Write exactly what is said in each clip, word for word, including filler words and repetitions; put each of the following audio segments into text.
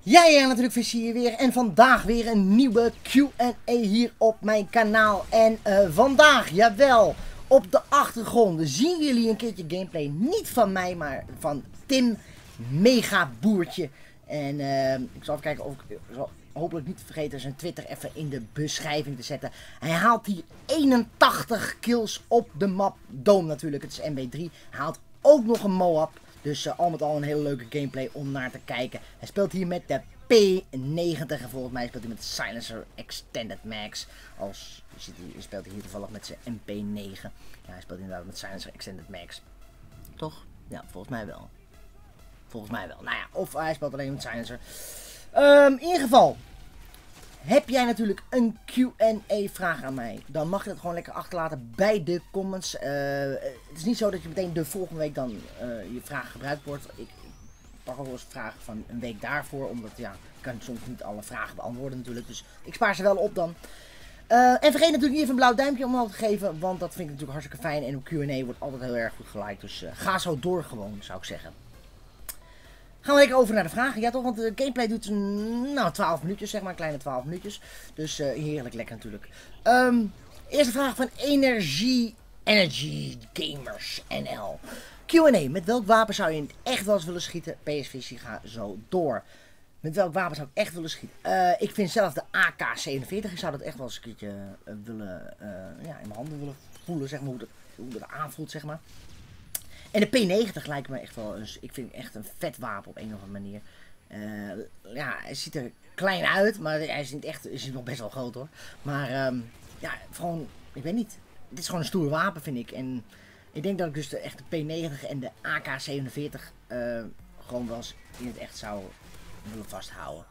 Ja, ja, natuurlijk Visser hier weer. En vandaag weer een nieuwe Q en A hier op mijn kanaal. En uh, vandaag, jawel, op de achtergrond zien jullie een keertje gameplay. Niet van mij, maar van Tim Megaboertje. En uh, ik zal even kijken of ik zal hopelijk niet vergeten zijn Twitter even in de beschrijving te zetten. Hij haalt hier eenentachtig kills op de map Dome natuurlijk. Het is M B drie. Hij haalt ook nog een Moab. Dus uh, al met al een hele leuke gameplay om naar te kijken. Hij speelt hier met de P negentig en volgens mij speelt hij met de Silencer Extended Max. Als, je, ziet, je speelt hier toevallig met zijn M P negen. Ja, hij speelt inderdaad met Silencer Extended Max. Toch? Ja, volgens mij wel. Volgens mij wel. Nou ja, of hij speelt alleen met Silencer. Um, in ieder geval. Heb jij natuurlijk een Q en A vraag aan mij, dan mag je dat gewoon lekker achterlaten bij de comments. Uh, het is niet zo dat je meteen de volgende week dan uh, je vraag gebruikt wordt. Ik, ik pak ook wel eens vragen van een week daarvoor, omdat ja, ik kan soms niet alle vragen beantwoorden natuurlijk. Dus ik spaar ze wel op dan. Uh, en vergeet natuurlijk niet even een blauw duimpje omhoog te geven, want dat vind ik natuurlijk hartstikke fijn. En op Q en A wordt altijd heel erg goed geliked, dus uh, ga zo door gewoon, zou ik zeggen. Gaan we lekker over naar de vragen. Ja toch, want de gameplay doet nou twaalf minuutjes, zeg maar, kleine twaalf minuutjes. Dus uh, heerlijk lekker natuurlijk. Um, eerste vraag van Energy, Energy Gamers N L. Q en A, met welk wapen zou je in het echt wel eens willen schieten? P S Visie, ga zo door. Met welk wapen zou ik echt willen schieten? Uh, ik vind zelf de A K zevenenveertig. Ik zou dat echt wel eens een keertje uh, willen, uh, ja, in mijn handen willen voelen, zeg maar, hoe dat, hoe dat aanvoelt, zeg maar. En de P negentig lijkt me echt wel, dus ik vind echt een vet wapen op een of andere manier. Uh, ja, hij ziet er klein uit, maar hij is niet echt, is nog best wel groot hoor. Maar um, ja, gewoon, ik weet niet. Dit is gewoon een stoer wapen vind ik. En ik denk dat ik dus de echte P negentig en de A K zevenenveertig uh, gewoon wel eens in het echt zou willen vasthouden.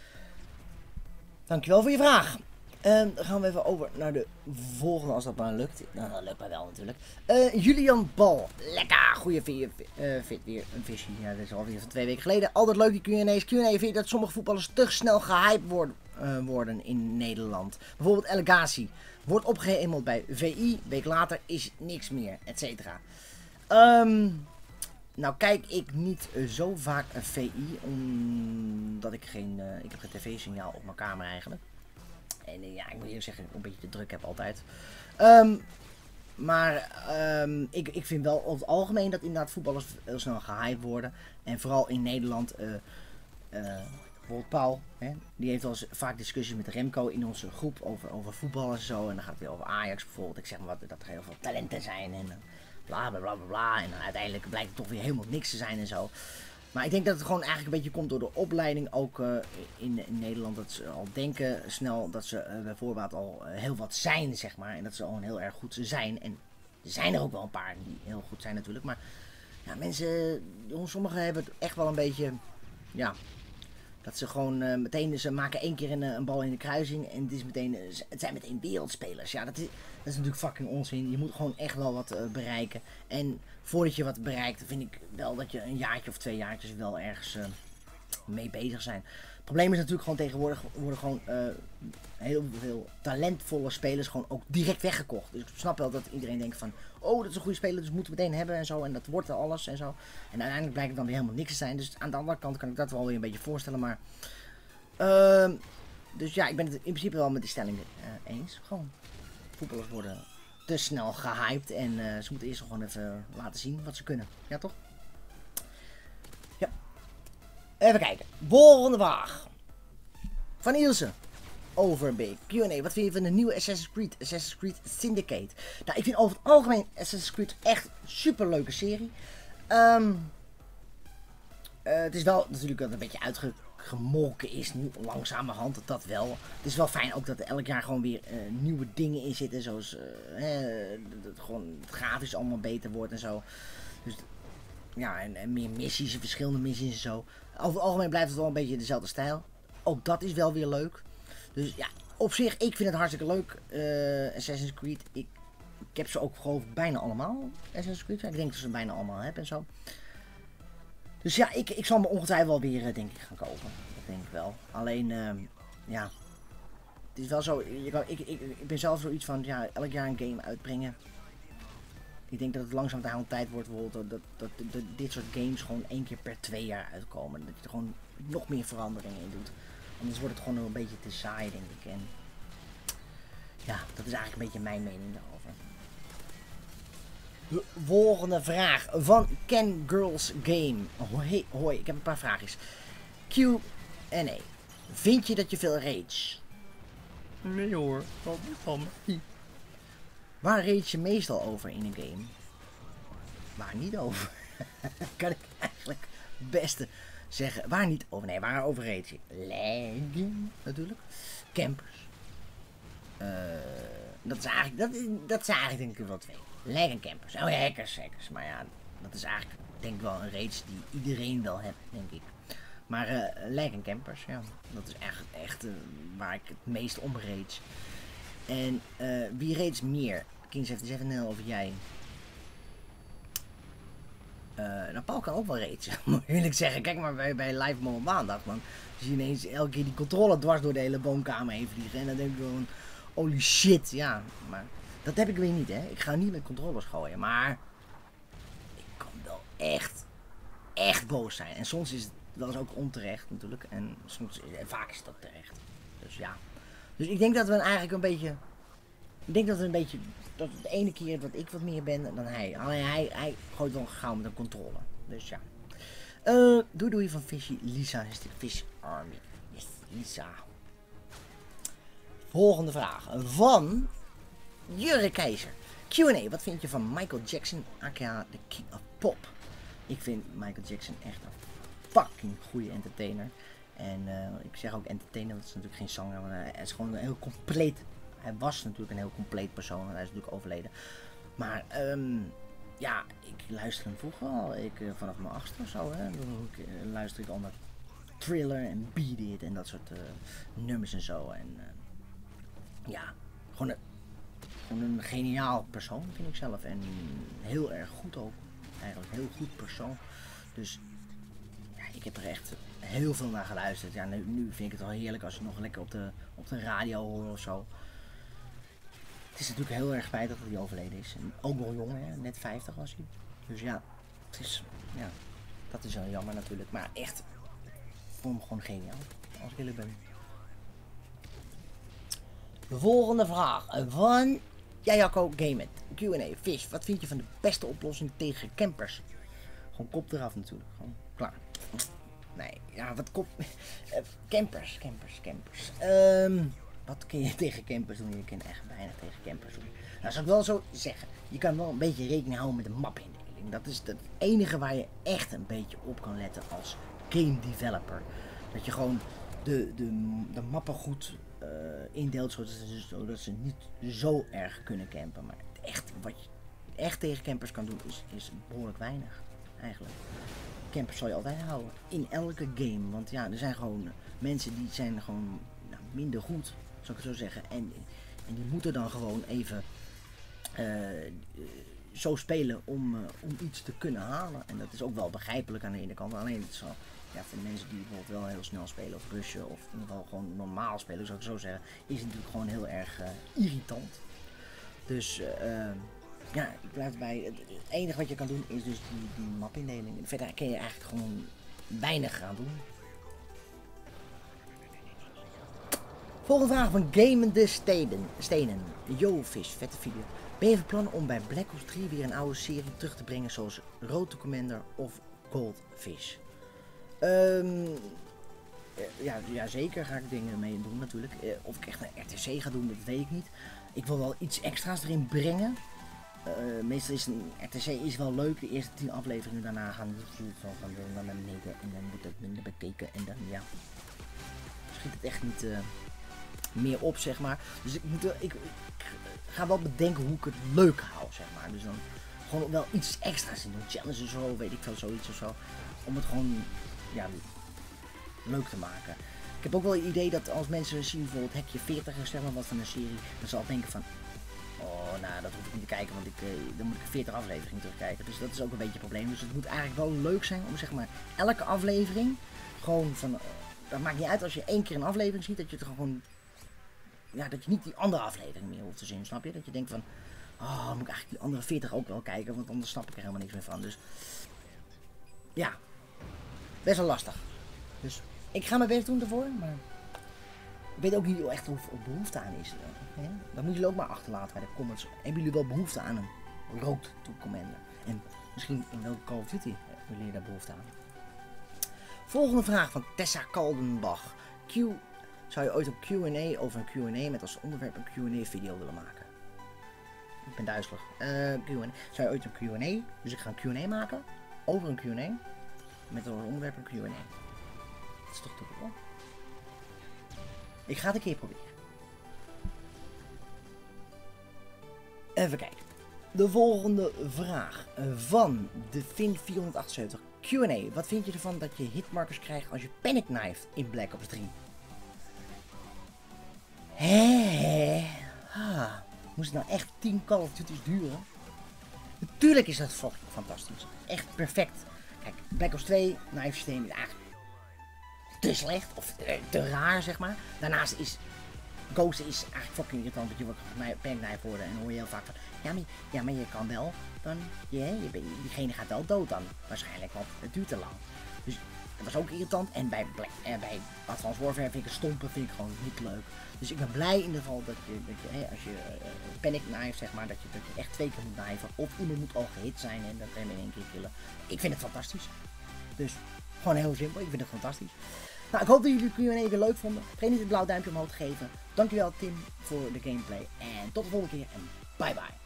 Dankjewel voor je vraag. Um, dan gaan we even over naar de volgende, als dat maar lukt. Nou, dat lukt maar wel natuurlijk. Uh, Julian Bal. Lekker. Goeie fit, uh, fit weer een visje. Ja, dat is alweer van twee weken geleden. Altijd leuk die Q en A's. Q en A vind je dat sommige voetballers te snel gehyped worden, uh, worden in Nederland. Bijvoorbeeld El Ghazi. Wordt opgehemeld bij V I. Week later is niks meer. Etcetera. Um, nou kijk ik niet uh, zo vaak een V I. Omdat ik geen, uh, ik heb geen tv-signaal op mijn kamer eigenlijk. En uh, ja, ik moet eerlijk zeggen, ik een beetje te druk heb altijd. Um, maar um, ik, ik vind wel over het algemeen dat inderdaad voetballers heel snel gehyped worden. En vooral in Nederland, uh, uh, bijvoorbeeld Paul, hè, die heeft wel eens vaak discussies met Remco in onze groep over, over voetbal en zo. En dan gaat het weer over Ajax bijvoorbeeld. Ik zeg maar wat, dat er heel veel talenten zijn en uh, bla bla bla bla. En dan uiteindelijk blijkt het toch weer helemaal niks te zijn en zo. Maar ik denk dat het gewoon eigenlijk een beetje komt door de opleiding ook uh, in, in Nederland. Dat ze al denken snel dat ze uh, bijvoorbeeld al uh, heel wat zijn, zeg maar. En dat ze al heel erg goed zijn. En er zijn er ook wel een paar die heel goed zijn natuurlijk. Maar ja, mensen, sommigen hebben het echt wel een beetje, ja, dat ze gewoon uh, meteen, ze maken één keer een, een bal in de kruising en het, is meteen, uh, het zijn meteen wereldspelers. Ja, dat is, dat is natuurlijk fucking onzin. Je moet gewoon echt wel wat uh, bereiken. En voordat je wat bereikt, vind ik wel dat je een jaartje of twee jaartjes wel ergens uh, mee bezig zijn. Het probleem is natuurlijk gewoon tegenwoordig worden gewoon uh, heel veel talentvolle spelers gewoon ook direct weggekocht. Dus ik snap wel dat iedereen denkt van, oh dat is een goede speler, dus moeten we meteen hebben en zo. En dat wordt er alles en zo. En uiteindelijk blijkt het dan weer helemaal niks te zijn. Dus aan de andere kant kan ik dat wel weer een beetje voorstellen. Maar, uh, dus ja, ik ben het in principe wel met die stelling uh, eens. Gewoon, voetballers worden te snel gehyped en uh, ze moeten eerst gewoon even laten zien wat ze kunnen. Ja toch? Ja. Even kijken. Volgende vraag. Van Ilse. Overbeek. Q en A. Wat vind je van de nieuwe Assassin's Creed? Assassin's Creed Syndicate. Nou, ik vind over het algemeen Assassin's Creed echt een super leuke serie. Um, uh, het is wel natuurlijk dat het een beetje uitgemolken is nu, langzamerhand, dat wel. Het is wel fijn ook dat er elk jaar gewoon weer uh, nieuwe dingen in zitten. Zoals uh, eh, dat het gewoon het grafisch allemaal beter wordt en zo. Dus ja, en, en meer missies, verschillende missies en zo. Over het algemeen blijft het wel een beetje dezelfde stijl. Ook dat is wel weer leuk. Dus ja, op zich, ik vind het hartstikke leuk. Uh, Assassin's Creed. Ik, ik heb ze ook geloof ik bijna allemaal. Assassin's Creed. Ik denk dat ze ze bijna allemaal heb en zo. Dus ja, ik, ik zal me ongetwijfeld wel weer, uh, denk ik, gaan kopen. Dat denk ik wel. Alleen, uh, ja. Het is wel zo. Je kan, ik, ik, ik ben zelf zoiets van, ja, elk jaar een game uitbrengen. ik denk dat het langzaam aan tijd wordt dat, dat, dat, dat dit soort games gewoon één keer per twee jaar uitkomen. Dat je er gewoon nog meer veranderingen in doet. Anders wordt het gewoon een beetje te saai, denk ik. En ja, dat is eigenlijk een beetje mijn mening daarover. De volgende vraag van Ken Girls Game. Hoi, hoi, ik heb een paar vraagjes. Q en A. Vind je dat je veel rage? Nee hoor, dat is van mij. Waar rage je meestal over in een game? Waar niet over? Kan ik eigenlijk het beste zeggen. Waar niet over? Nee, waar over rage je? Lagging natuurlijk. Campers. Uh, dat is eigenlijk, dat, dat zijn eigenlijk denk ik wel twee. Lag en campers. Oh ja, hackers, hackers. Maar ja, dat is eigenlijk denk ik wel een rage die iedereen wel heeft, denk ik. Maar uh, lag en campers, ja. Dat is echt, echt uh, waar ik het meest om rage. En uh, wie rage meer? Kings heeft eens even nul over jij. Uh, nou, Paul kan ook wel rage, moet ik eerlijk zeggen. Kijk maar bij, bij Live Mode maandag, man. Zie je ineens elke keer die controle dwars door de hele woonkamer heen vliegen. En dan denk ik gewoon, holy shit, ja. Maar dat heb ik weer niet, hè. Ik ga niet met controllers gooien, maar ik kan wel echt, echt boos zijn. En soms is het wel eens ook onterecht natuurlijk. En soms, en vaak is het ook terecht. Dus ja. Dus ik denk dat we eigenlijk een beetje, ik denk dat we een beetje, dat de ene keer dat ik wat meer ben dan hij. Alleen hij, hij gooit wel gauw met een controle. Dus ja. Uh, doei doei van Fishy. Lisa is de Fish Army. Yes, Lisa. Volgende vraag van Jurre Keizer. Q en A, wat vind je van Michael Jackson, aka de King of Pop? Ik vind Michael Jackson echt een fucking goede entertainer. En uh, ik zeg ook entertainer, want het is natuurlijk geen zanger, maar hij is gewoon een heel compleet. Hij was natuurlijk een heel compleet persoon en hij is natuurlijk overleden. Maar um, ja, ik luister hem vroeger al. Ik, uh, vanaf mijn achtste of zo, hè, dan uh, luister ik al naar Thriller en Beat It en dat soort uh, nummers en zo. En uh, ja, gewoon een, gewoon een geniaal persoon vind ik zelf. En heel erg goed ook. Eigenlijk een heel goed persoon. Dus ja, ik heb er echt heel veel naar geluisterd. Ja, nu, nu vind ik het wel heerlijk als je nog lekker op de, op de radio hoort of zo. Het is natuurlijk heel erg spijtig dat hij overleden is. En ook nog jong, hè? Net vijftig was hij. Dus ja, het is, ja, dat is wel jammer natuurlijk. Maar echt, ik vond hem gewoon geniaal, als ik eerlijk ben. De volgende vraag van Jajako Game It. Q en A. Fish, wat vind je van de beste oplossing tegen campers? Gewoon kop eraf natuurlijk. Gewoon klaar. Nee, ja, wat kop... campers, campers, campers. Um, wat kun je tegen campers doen? Je kunt echt weinig tegen campers doen. Nou, zou ik wel zo zeggen. Je kan wel een beetje rekening houden met de mapindeling. Dat is het enige waar je echt een beetje op kan letten als game developer. Dat je gewoon de, de, de mappen goed uh, indeelt, zodat ze, zodat ze niet zo erg kunnen campen. Maar het echt, wat je echt tegen campers kan doen is, is behoorlijk weinig. Eigenlijk. Campers zal je altijd houden. In elke game. Want ja, er zijn gewoon mensen die zijn gewoon nou, minder goed, zou ik het zo zeggen. En, en die moeten dan gewoon even uh, zo spelen om, uh, om iets te kunnen halen. En dat is ook wel begrijpelijk aan de ene kant. Alleen het is wel, ja, voor mensen die bijvoorbeeld wel heel snel spelen of rushen of in ieder geval gewoon normaal spelen, zou ik zo zeggen, is het natuurlijk gewoon heel erg uh, irritant. Dus uh, ja, ik blijf bij. Het enige wat je kan doen is dus die, die mapindeling. Verder kun je eigenlijk gewoon weinig gaan doen. Volgende vraag van Gamende Steden. Stenen. Yo Fish, vette video. Ben je van plan om bij Black Ops drie weer een oude serie terug te brengen zoals Road to Commander of Goldfish? Um, ja, ja, zeker ga ik dingen mee doen natuurlijk. Of ik echt een R T C ga doen, dat weet ik niet. Ik wil wel iets extra's erin brengen. Uh, meestal is een R T C is wel leuk, de eerste tien afleveringen daarna gaan van naar beneden en dan wordt het minder bekeken en dan ja, schiet het echt niet uh, meer op zeg maar. Dus ik, moet, ik, ik ga wel bedenken hoe ik het leuk hou zeg maar. Dus dan gewoon wel iets extra's in doen, challenges of zo, weet ik veel, zoiets of zo. Om het gewoon ja, leuk te maken. Ik heb ook wel het idee dat als mensen zien bijvoorbeeld Hekje veertig herstellen wat van een serie, dan zal ik denken van oh, nou, dat hoef ik niet te kijken, want ik, uh, dan moet ik veertig afleveringen terugkijken. Dus dat is ook een beetje een probleem. Dus het moet eigenlijk wel leuk zijn om zeg maar elke aflevering gewoon van, uh, dat maakt niet uit als je één keer een aflevering ziet, dat je het gewoon, ja, dat je niet die andere aflevering meer hoeft te zien, snap je? Dat je denkt van, Oh, moet ik eigenlijk die andere veertig ook wel kijken, want anders snap ik er helemaal niks meer van. Dus ja, best wel lastig. Dus ik ga mijn best doen ervoor, maar ik weet ook niet echt of er behoefte aan is. Hè? Dat moeten jullie ook maar achterlaten bij de comments. Hebben jullie wel behoefte aan een road to commander? En misschien in welke Call of Duty hebben jullie daar behoefte aan? Volgende vraag van Tessa Kaldenbach. Q, zou je ooit een Q en A over een Q en A met als onderwerp een Q en A video willen maken? Ik ben duizelig. Uh, Q en A. Zou je ooit een Q en A, dus ik ga een Q en A maken over een Q en A met als onderwerp een Q en A. Dat is toch toch wel? Ik ga het een keer proberen. Even kijken. De volgende vraag van de Fin vierhonderdachtenzeventig. Q en A. Wat vind je ervan dat je hitmarkers krijgt als je panic knifet in Black Ops drie? Hé. Ah. Moest het nou echt tien Call of Duty's duren? Natuurlijk is dat fucking fantastisch. Echt perfect. Kijk, Black Ops twee knife systeem is eigenlijk te slecht. Of te, te raar, zeg maar. Daarnaast is Ghost is eigenlijk fucking irritant. Dat je wordt panic worden. En dan hoor je heel vaak van, ja maar, ja, maar je kan wel. Dan, ja, je, diegene gaat wel dood dan. Waarschijnlijk, want het duurt te lang. Dus dat was ook irritant. En bij, Black, eh, bij Advanced Warfare vind ik het stompen vind ik gewoon niet leuk. Dus ik ben blij in ieder geval dat je, dat je hè, als je uh, panic knife, zeg maar, dat je, dat je echt twee keer moet knifen. Of iemand moet al gehit zijn en dat kan je in één keer killen. Ik vind het fantastisch. Dus gewoon heel simpel. Ik vind het fantastisch. Nou, ik hoop dat jullie de Q en A weer leuk vonden. Vergeet niet het blauw duimpje omhoog te geven. Dankjewel Tim voor de gameplay. En tot de volgende keer en bye bye.